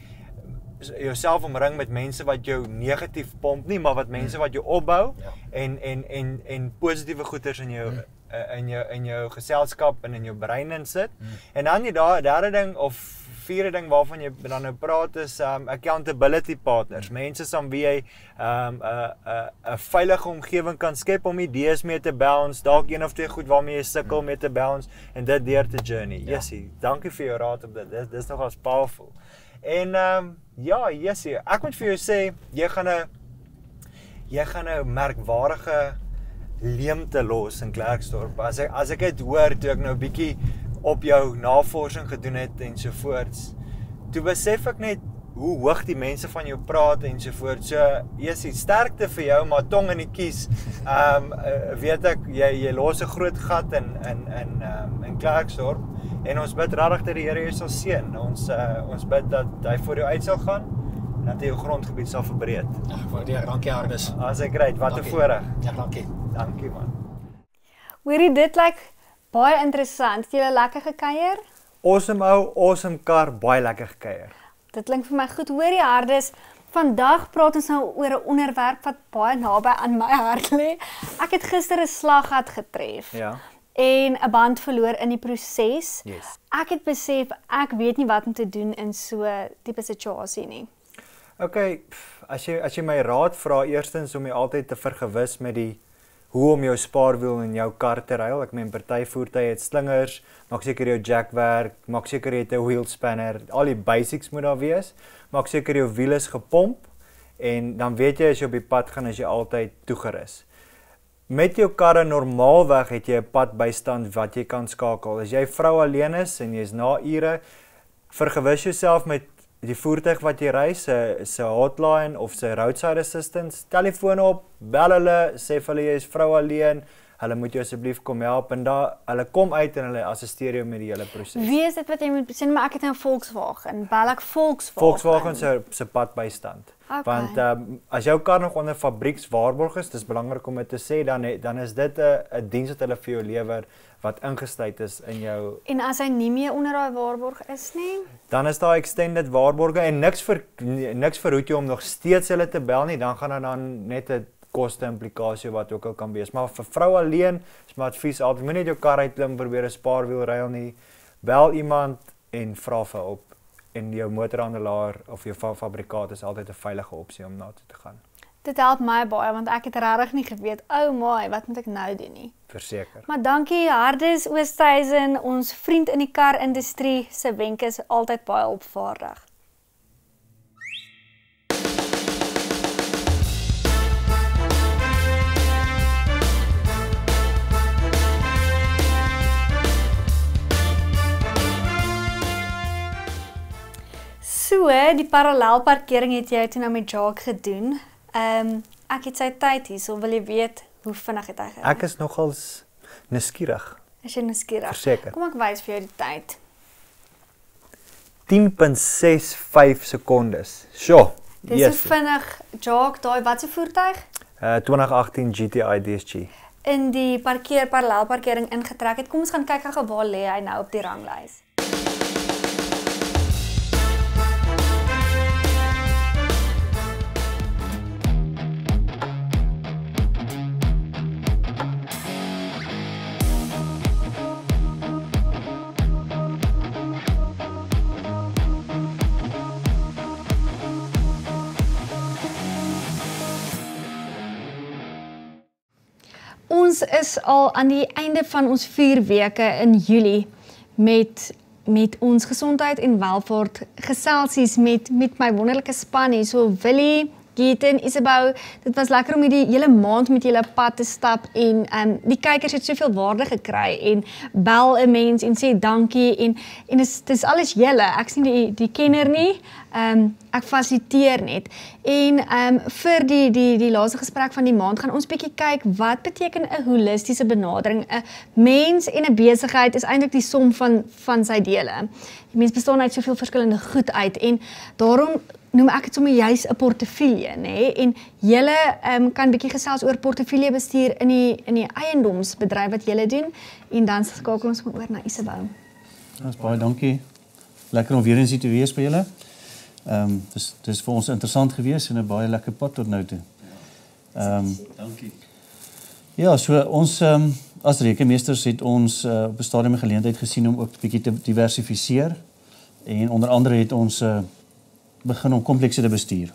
jouself omring met mense wat jou negatief pomp nie, maar wat mense wat jou opbou Ja. en en en en positiewe goeders in jou mm. in jou in jou geselskap en in jou brein insit. Mm. En dan die da, derde ding of vierde ding waarvan jy dan nou praat is um accountability partners. Mm. Mense saam wie jy um 'n 'n 'n veilige omgewing kan skep om idees mee te bounce, dalk een of twee goed waarmee jy sukkel mm. mee te bounce en dit deur te journey. Ja. Jessie, dankie vir jou raad op dit. Dit is nogals powerful. En um ja, Jessie, ek moet vir jou sê jy gaan 'n jy gaan 'n merkwaardige leemte los in Klerksdorp. As ek as ek dit hoor toe ek nou 'n bietjie op jou navorsing gedoen het en so voorts, toe besef ek net hoe hoog die mense van jou praat en so voort. So, Jessie, sterkte vir jou, maar tong in die kies. Um uh, weet ek jy jy los 'n groot gat in in in um in Klerksdorp en ons bid regtig dat die Here jou sal seën. Ons uh, ons bid dat hy voor jou uit sal gaan en dat hy jou grondgebied sal verbreed. Ja, waardeer, dankie Hardes. As ek great, wat 'n Dankie. voorreg. Ja, dankie. Dankie man. Hoorie, dit lyk baie interessant. Het julle lekker gekuier? Awesome ou, awesome kar, baie lekker gekuier. Dit klink vir my goed. Hoorie Hardes, vandag praat ons nou oor 'n onderwerp wat baie naby aan my hart lê. Ek het gister 'n slaggat getref. Ja. En 'n band verloor in die proses. Yes. Ek het besef ek weet nie wat om te doen in so 'n tipe situasie nie. Okay, as jy as jy my raad vra, eerstens om jy altyd te vergewis met die hoe om jou spaarwiel in jou kar te ruil. Ek meen party voertuie het slingers, maak seker jou jack werk, maak seker jy het 'n wheel spanner. Al die basics moet daar wees. Maak seker jou wiel is gepomp en dan weet jy as jy op die pad gaan, is jy altyd toegerus. Met jou karre normaalweg het jy 'n padbystand wat jy kan skakel. As jy vrou alleen is en jy's na ure, vergewis jouself met die voertuig wat jy ry, se se hotline of se roadside assistance, telefoon op, bel hulle, sê vir hulle jy is vrou alleen, hulle moet jou asseblief kom help en daar hulle kom uit en hulle assisteer jou met die hele proses. Wie is dit wat jy moet sê, maar ek het nou 'n Volkswagen. Bel ek Volkswagen? Volkswagen se se padbystand. Okay. Want um, as jou kar nog onder fabriekswaarborg is, dis belangrik om dit te sê, dan he, dan is dit 'n 'n diens wat hulle vir jou lewer wat ingesluit is in jou. En as hy nie meer onder daai waarborg is nie? Dan is daar extended waarborge en niks vir niks verhoed jou om nog steeds hulle te bel nie, dan gaan dit dan net 'n koste implikasie wat ook al kan wees. Maar vir vrou alleen is my advies altyd moenie jou kar uitklim probeer 'n spaarwiel ruil nie. Bel iemand en vra vir hulp. En jou motorhandelaar of jou fabrikaat is altyd 'n veilige opsie om na toe te gaan. dit help my baie want ek het regtig nie geweet, oh my, wat moet ek nou doen nie. Verseker. Maar dankie Hardis Oosthuizen, ons vriend in die kar-industrie se wenke is altyd baie opvaardig. So, die parallelparkering het jy toe nou met Jacques gedoen. Ehm um, ek het sy tyd hier, so wil jy weet hoe vinnig het hy gery? Ek is nogals nuuskierig. Is jy nuuskierig? Verseker. Kom ek wys vir jou die tyd. tien punt ses vyf sekondes. Sjoe. Dis Yes. so vinnig, Jacques, daai wat se voertuig? Uh twintig agtien G T I D S G. In die parkeer parallelparkering ingetrek het. Kom ons gaan kyk gou waar lê hy nou op die ranglys. Ons is al aan die einde van ons vier weke in Julie met met ons gesondheid en welvaart geselsies met met my wonderlike span hier, so Willie, Gieten, Isabel. Dit was lekker om hierdie hele maand met julle pad te stap en um, die kykers het soveel waarde gekry en bel 'n mens en sê dankie en en dis dis alles julle. Ek sien die die kenner nie. Um, ek fasiliteer net. En um, vir die die die laaste gesprek van die maand gaan ons bietjie kyk wat beteken 'n holistiese benadering. 'n Mens en 'n besigheid is eintlik die som van van sy dele. Die mens bestaan uit soveel verskillende goed uit en daarom noem ek dit sommer juis 'n portefeulje, nê? Nee? En julle um, kan bietjie gesels oor portefeulje bestuur in die in die eiendomsbedryf wat julle doen en dan skakel ons maar oor na Isabel. Ons baie dankie. Lekker om weer eens hier te wees by julle. Ehm um, dis dis vir ons interessant gewees en 'n baie lekker pad tot nou toe. Ehm um, dankie. Ja, so ons ehm um, as rekenmeesters het ons uh, op 'n stadium 'n geleentheid gesien om ook 'n bietjie te diversifiseer en onder andere het ons uh, begin om komplekse te bestuur.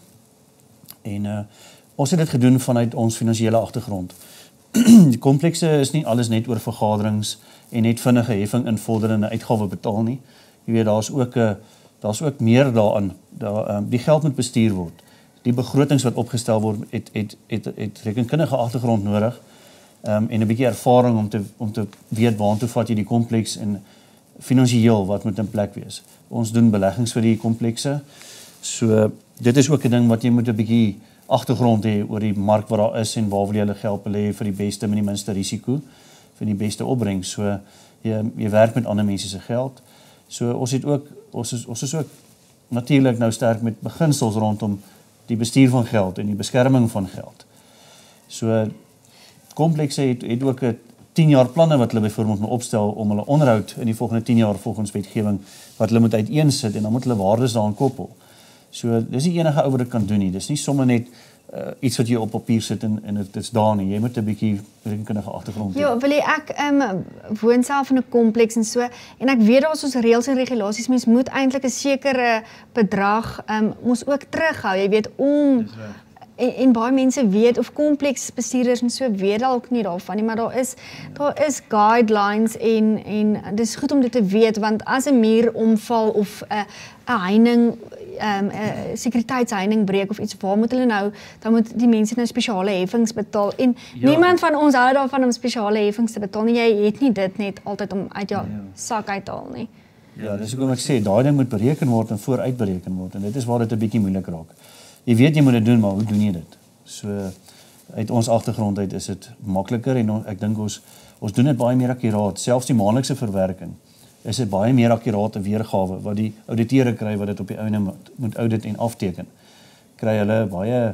En uh, ons het dit gedoen vanuit ons finansiële agtergrond. Die komplekse is nie alles net oor vergaderings en net vinnige heffing invorder en 'n uitgawe betaal nie. Jy weet daar's ook 'n uh, daar's ook meer daaraan. Daar um, die geld moet bestuur word. Die begrotings wat opgestel word het het het het rekenkundige agtergrond nodig. Um, en 'n bietjie ervaring om te om te weet waartoe vat jy die kompleks en finansiëel wat moet in plek wees. Ons doen beleggings vir die komplekse. So dit is ook 'n ding wat jy moet 'n bietjie agtergrond hê oor die mark wat daar is en waar wil jy hulle geld belê vir die beste met die minste risiko, vir die beste opbrengs. So jy jy werk met ander mense se geld. So ons het ook ons is ons is ook natuurlik nou sterk met beginsels rondom die bestuur van geld en die beskerming van geld. So komplekse het het ook 'n tien jaar planne wat hulle byvoorbeeld moet opstel om hulle onderhoud in die volgende tien jaar volgens wetgewing wat hulle moet uiteensit en dan moet hulle waardes daaraan koppel. So dis nie enige ou wat dit kan doen nie. Dis nie sommer net uh, iets wat jy op papier sit en en dit is daar nie. Jy moet 'n bietjie rekenkundige agtergrond hê. Ja, wil ek um, woon self in 'n kompleks en so en ek weet daar's ons reëls en regulasies. Mens moet eintlik 'n sekere bedrag um, ons ook terughou. Jy weet om En, en baie mense weet of kompleksbestuurders en so weet dalk nie daarvan nie, maar daar is daar is guidelines en en dis goed om dit te weet want as 'n muur omval of 'n uh, 'n heining 'n um, uh, sekuriteitsheining breek of iets, waar moet hulle nou dan moet die mense nou spesiale heffings betaal en ja. Niemand van ons hou daarvan om spesiale heffings te betaal nie. Jy het nie dit net altyd om uit jou ja. sak uit te haal nie. Ja, dis hoekom ek sê daai ding moet bereken word en vooruit bereken word en dit is waar dit 'n bietjie moeilik raak. Jy weet jy moet dit doen, maar hoe doen jy dit? So uit ons agtergrond uit is dit makliker en ek dink ons ons doen dit baie meer akkuraat. Selfs die maandelikse verwerking is dit baie meer akkurate weergawe wat die ouditeure kry wat dit op die einde moet, moet audit en afteken. Kry hulle baie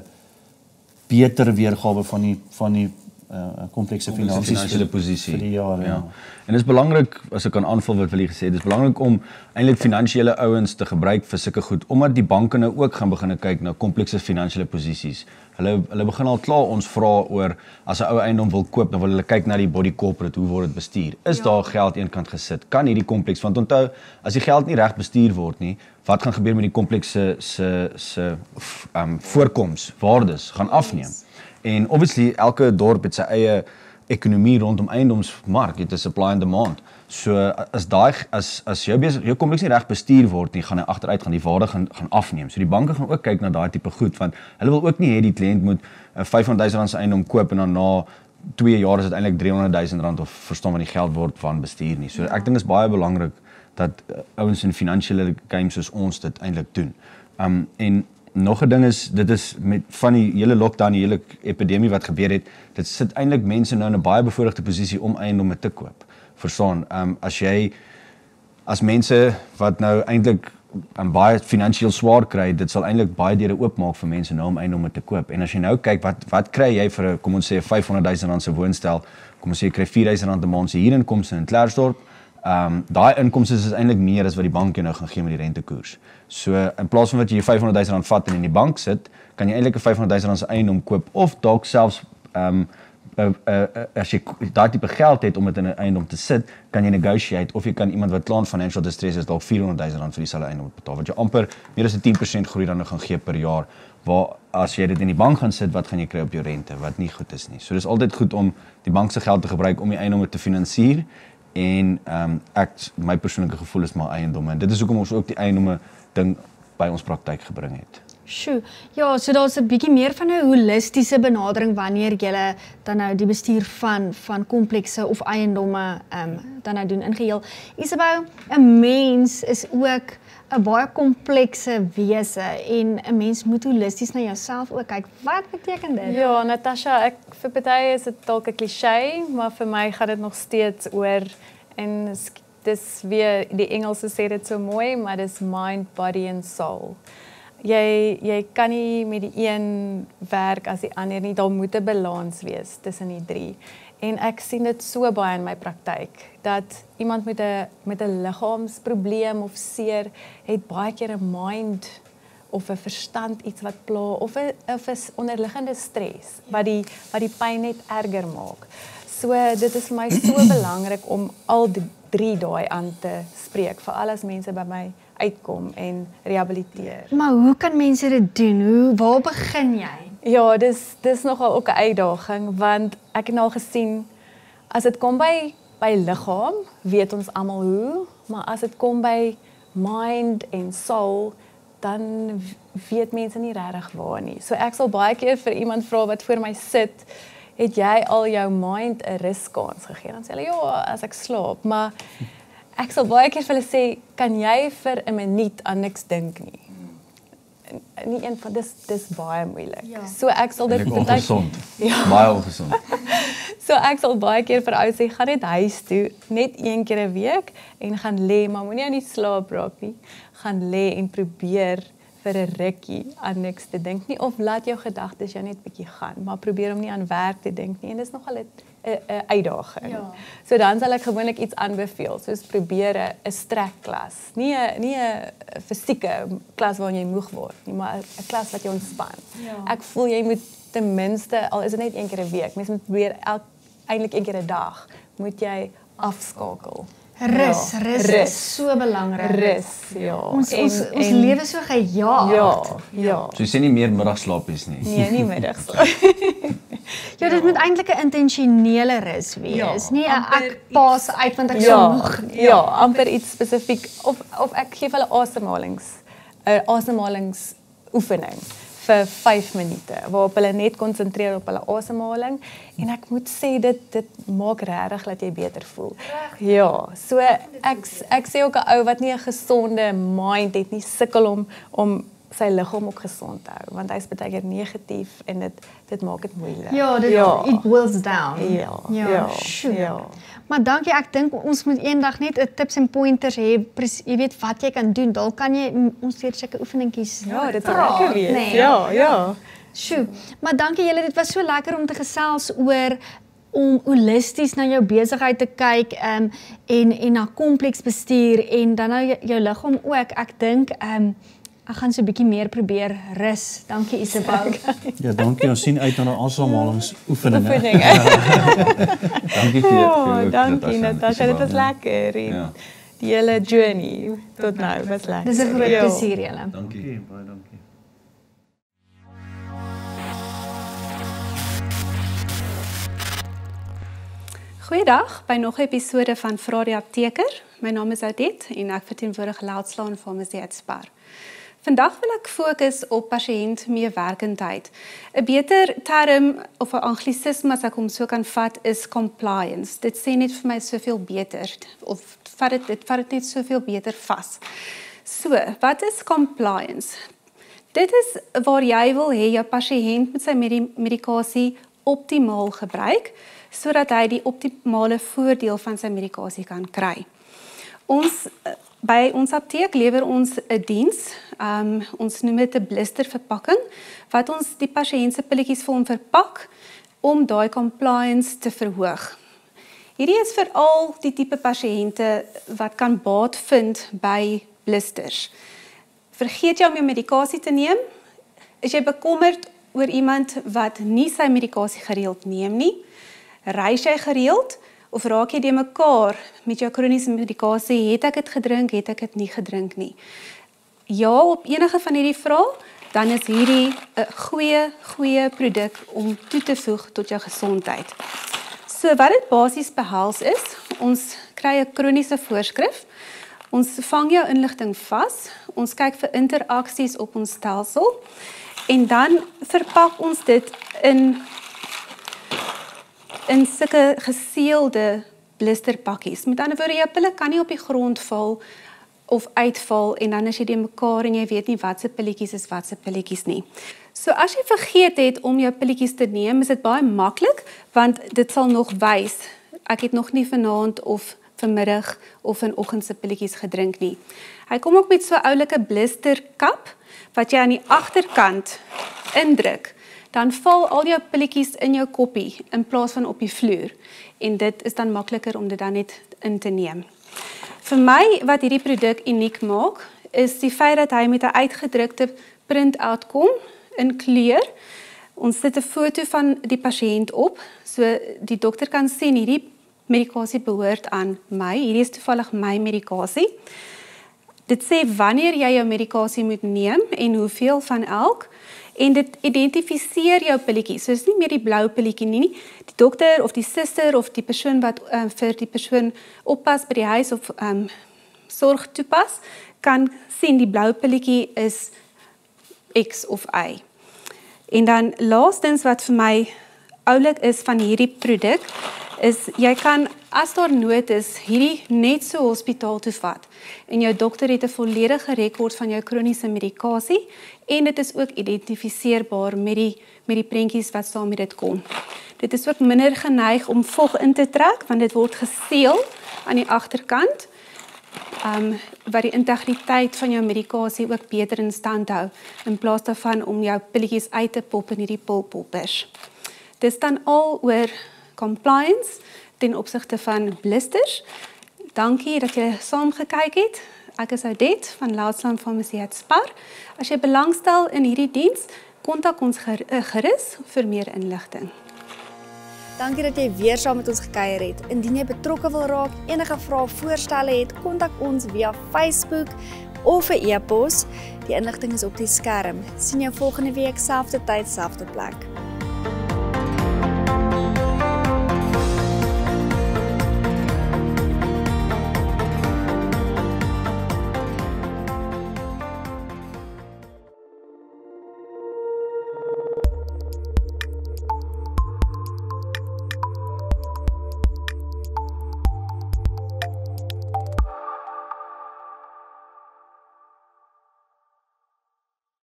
beter weergawe van die van die uh, komplekse finansiële posisie vir die jare. Ja. En dit is belangrik as ek kan aanvul wat Willie gesê het, dis belangrik om eintlik finansiële ouens te gebruik vir sulke goed omdat die banke nou ook gaan begin kyk na komplekse finansiële posisies. Hulle hulle begin al klaar ons vra oor as 'n ou eiendom wil koop, dan wil hulle kyk na die body corporate, hoe word dit bestuur? Is ja. daar geld eenkant gesit? Kan hierdie kompleks, want onthou, as die geld nie reg bestuur word nie, wat gaan gebeur met die kompleks se se se um, voorkoms, waardes gaan afneem. En obviously elke dorp het sy eie ekonomie rondom eiendomsmark, dit is supply and demand. So as daai as as jou besig jou kompleks nie reg bestuur word nie, gaan hy agteruit gaan die waarde gaan gaan afneem. So die banke gaan ook kyk na daai tipe goed want hulle wil ook nie hê die kliënt moet 'n vyfhonderd duisend rand se eiendom koop en dan na twee jaar is dit eintlik driehonderd duisend rand of verstaan wat die geld word van bestuur nie. So ek dink is baie belangrik dat uh, ouens in finansiële games soos ons dit eintlik doen. Um en nog 'n ding is dit is met van die hele lockdown, die hele epidemie wat gebeur het, dit sit eintlik mense nou in 'n baie bevoordeelde posisie om eiendomme te koop. Verstaan, um as jy as mense wat nou eintlik um, baie finansiëel swaar kry, dit sal eintlik baie deure oopmaak vir mense nou om eiendomme te koop. En as jy nou kyk wat wat kry jy vir 'n kom ons sê 'n vyfhonderd duisend rand se woonstel, kom ons sê jy kry vier duisend rand 'n maand se huurinkomste in Klerksdorp. Um daai inkomste is eintlik meer as wat die bank jou nou gaan gee met die rentekoers. So in plaas van wat jy jou vyfhonderd duisend rand vat en in die bank sit, kan jy eintlik 'n vyfhonderd duisend rand se eiendom koop of dalk selfs um uh, uh, uh, as jy daai tipe geld het om dit in 'n eiendom te sit, kan jy negotiate of jy kan iemand wat klaar financial distress is dalk vierhonderd duisend rand vir dieselfde eiendom betaal wat jy amper meer as 'n tien persent groei dan nou gaan gee per jaar. Waar as jy dit in die bank gaan sit, wat gaan jy kry op jou rente wat nie goed is nie. So dis altyd goed om die bank se geld te gebruik om die eiendomme te finansier. En um, ek, my persoonlike gevoel is maar eiendomme. En dit is hoekom ons ook die eiendomme ding by ons praktyk gebring het. Sjoe, ja, so daar's 'n bietjie meer van 'n holistiese benadering wanneer jy dan nou die bestuur van van komplekse of eiendomme um, dan nou doen ingeheel. Isabel, 'n mens is ook 'n baie komplekse wese en 'n mens moet holisties na jouself ook kyk. Wat beteken dit? Ja, Natasha, ek vir party is dit dalk 'n kliseë, maar vir my gaan dit nog steeds oor en dis weer die Engelse sê dit so mooi, maar dis mind, body and soul. Jy jy kan nie met die een werk as die ander nie, daar moet 'n balans wees tussen die drie. En ek sien dit so baie in my praktyk dat iemand met 'n met 'n liggaamsprobleem of seer het baie keer 'n mind of 'n verstand iets wat pla of 'n of 'n onderliggende stres wat die wat die pyn net erger maak. So dit is vir my so belangrik om al die drie daai aan te spreek, veral as mense by my uitkom en rehabiliteer. Maar hoe kan mense dit doen? Hoe waar begin jy? Ja, dis dis nogal ook 'n uitdaging want ek het nou gesien as dit kom by by liggaam, weet ons almal hoe, maar as dit kom by mind en soul, dan weet mense nie regtig waar nie. So ek sal baie keer vir iemand vra wat voor my sit, het jy al jou mind 'n ruskans gegee? Dan sê hulle ja, as ek slaap, maar ek sal baie keer vir hulle sê, kan jy vir 'n minuut aan niks dink nie? Nie een van dis dis baie moeilik. Ja. So ek sal dit ongesond. Ja. Baie ongesond. So ek sal baie keer vir ou sê gaan net huis toe, net een keer 'n week en gaan lê, maar moenie aan die slaap raak nie. Gaan lê en probeer vir 'n rukkie aan niks te dink nie of laat jou gedagtes jou net bietjie gaan, maar probeer om nie aan werk te dink nie en dis nogal 'n 'n uitdaging. Ja. So dan sal ek gewoonlik iets aanbeveel, soos probeer 'n 'n strekklas. Nie 'n nie 'n fisieke klas waarin jy moeg word nie, maar 'n klas wat jou ontspan. Ja. Ek voel jy moet ten minste, al is dit net een keer 'n week, mens moet probeer elk eintlik een keer 'n dag moet jy afskakel. Rus, ja, rus, rus is so belangrik. Rus, ja. Ons en, ons, ons lewe so gejaag. Ja, ja. So jy sê nie meer middagslaapies nie. Nee, nie middagslaap. Ja, dit moet eintlik 'n intentionele rus wees, ja, nie 'n ek paas uit want ek ja, so moeg nie. Ja, amper iets spesifiek of of ek gee hulle asemhalings 'n asemhalingsoefening vir vyf minute waarop hulle net konsentreer op hulle asemhaling en ek moet sê dit dit maak regtig dat jy beter voel. Ja, so ek ek sê ook 'n ou wat nie 'n gesonde mind het nie, sukkel om om sy liggaam ook gesond te hou want hy's baie keer negatief en dit dit maak dit moeilik. Ja, dit ja. It boils down. Ja. Ja. Ja. ja. Maar dankie, ek dink ons moet eendag net 'n tips en pointers hê, jy weet wat jy kan doen. Dalk kan jy ons weer sulke oefeningkies. Ja, dit sal lekker wees. Nee. Ja, ja. Sjoe. Maar dankie julle, dit was so lekker om te gesels oor om holisties na jou besigheid te kyk um, en en na kompleks bestuur en dan nou jou, jou liggaam ook. Ek dink um, ek gaan so 'n bietjie meer probeer rus. Dankie Isabel. Ja, dankie. Ons sien uit na 'n asemhalingsoefening. Oefening. Dankie vir jou. Oh, dankie Natasha, dit was lekker. Ja. die hele journey tot nou, was lekker. Dis 'n groot Ja. plesier julle. Dankie. Baie dankie. Goeiedag by nog 'n episode van Vra die Apteker. My naam is Oudit en ek verteenwoordig Loudslaan Farmasie at Spar. Vandag wil ek fokus op pasiëntmeewerkendheid. 'n Beter term of 'n anglisisme as ek hom so kan vat is compliance. Dit sê net vir my soveel beter of vat dit dit vat dit net soveel beter vas. So, wat is compliance? Dit is waar jy wil hê jou pasiënt met sy medi- medikasie optimaal gebruik sodat hy die optimale voordeel van sy medikasie kan kry. Ons by ons apteek lewer ons 'n diens, um, ons noem dit 'n blisterverpakking, wat ons die pasiënt se pilletjies vir hom verpak om daai compliance te verhoog. Hierdie is veral die tipe pasiënte wat kan baat vind by blisters. Vergeet jy om jou medikasie te neem? Is jy bekommerd oor iemand wat nie sy medikasie gereeld neem nie? Reis jy gereeld? Of raak jy de mekaar met jou kroniese medikasie, het ek dit gedrink, het ek dit nie gedrink nie. Ja, op enige van hierdie vrae, dan is hierdie 'n goeie, goeie produk om toe te voeg tot jou gesondheid. So wat dit basies behels is, ons kry 'n kroniese voorskrif, ons vang jou inligting vas, ons kyk vir interaksies op ons stelsel, en dan verpak ons dit in in sulke geseelde blisterpakkies. Met ander woorde, jou pille kan nie op die grond val of uitval en dan is jy de mekaar en jy weet nie wat se pilletjies is wat se pilletjies nie. So as jy vergeet het om jou pilletjies te neem, is dit baie maklik want dit sal nog wys ek het nog nie vanaand of vanmiddag of vanoggend se pilletjies gedrink nie. Hy kom ook met so 'n oulike blisterkap wat jy aan die agterkant indruk. Dan val al jou pilletjies in jou koppie in plaas van op die vloer. En dit is dan makliker om dit dan net in te neem. Vir my, wat hierdie produk uniek maak, is die feit dat hy met 'n uitgedrukte print-out kom in kleur. Ons sit 'n foto van die pasiënt op, so die dokter kan sien hierdie medikasie behoort aan my. Hierdie is toevallig my medikasie. Dit sê wanneer jy jou medikasie moet neem en hoeveel van elk. En dit identifiseer jou pilletjies. So is nie meer die blou pilletjie nie, nie. Die dokter of die suster of die persoon wat um, vir die persoon oppas by die huis of um, sorg toepas, kan sien die blou pilletjie is X of Y. En dan laastens wat vir my oulik is van hierdie produk, is jy kan, as daar nood is, hierdie net so hospitaal toe vat. En jou dokter het 'n volledige rekord van jou kroniese medikasie en dit is ook identifiseerbaar met die met die prentjies wat saam met dit kom. Dit is ook minder geneig om vog in te trek want dit word geseël aan die agterkant. Um, wat die integriteit van jou medikasie ook beter in stand hou in plaas daarvan om jou pilletjies uit te pop in hierdie pilpoppers. Dis dan al oor compliance ten opsigte van blisters. Dankie dat jy saam gekyk het. Ek is Oudit van Loudslaan Farmasie at Spar. As jy belangstel in hierdie diens, kontak ons gerus vir meer inligting. Dankie dat jy weer saam met ons gekuier het. Indien jy betrokke wil raak, enige vrae of voorstelle het, kontak ons via Facebook of 'n e-pos. Die inligting is op die skerm. Sien jou volgende week, selfde tyd, selfde plek.